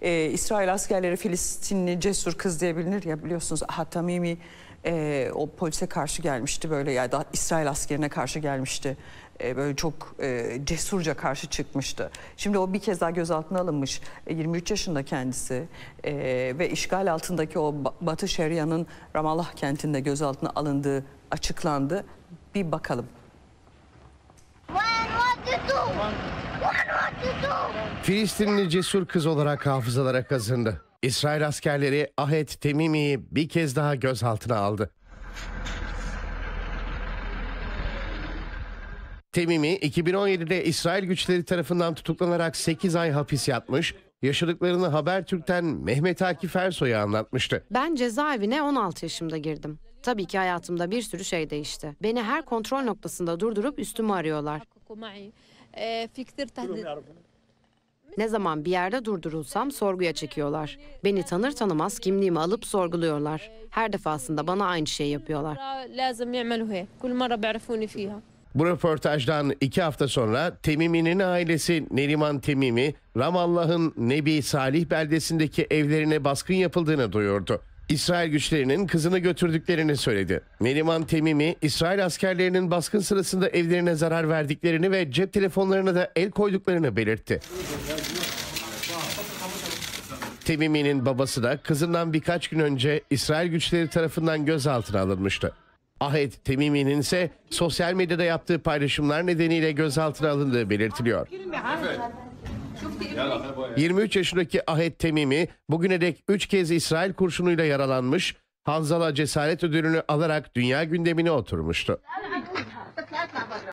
İsrail askerleri Filistinli cesur kız diye bilinir ya, biliyorsunuz. Tamimi o polise karşı gelmişti böyle, ya da İsrail askerine karşı gelmişti. Böyle çok cesurca karşı çıkmıştı. Şimdi o bir kez daha gözaltına alınmış. 23 yaşında kendisi ve işgal altındaki o Batı Şeria'nın Ramallah kentinde gözaltına alındığı açıklandı. Bir bakalım. Filistinli cesur kız olarak hafızalara kazındı. İsrail askerleri Ahed Temimi'yi bir kez daha gözaltına aldı. Temimi 2017'de İsrail güçleri tarafından tutuklanarak 8 ay hapis yatmış, yaşadıklarını Habertürk'ten Mehmet Akif Ersoy'a anlatmıştı. Ben cezaevine 16 yaşımda girdim. Tabii ki hayatımda bir sürü şey değişti. Beni her kontrol noktasında durdurup üstümü arıyorlar. Ne zaman bir yerde durdurulsam sorguya çekiyorlar. Beni tanır tanımaz kimliğimi alıp sorguluyorlar. Her defasında bana aynı şeyi yapıyorlar. Bu röportajdan 2 hafta sonra Temimi'nin ailesi Neriman Temimi, Ramallah'ın Nebi Salih beldesindeki evlerine baskın yapıldığını duyurdu. İsrail güçlerinin kızını götürdüklerini söyledi. Neriman Temimi, İsrail askerlerinin baskın sırasında evlerine zarar verdiklerini ve cep telefonlarına da el koyduklarını belirtti. Temimi'nin babası da kızından birkaç gün önce İsrail güçleri tarafından gözaltına alınmıştı. Ahed Temimi'nin ise sosyal medyada yaptığı paylaşımlar nedeniyle gözaltına alındığı belirtiliyor. 23 yaşındaki Ahed Temimi bugüne dek 3 kez İsrail kurşunuyla yaralanmış, Hanzala Cesaret Ödülünü alarak dünya gündemine oturmuştu.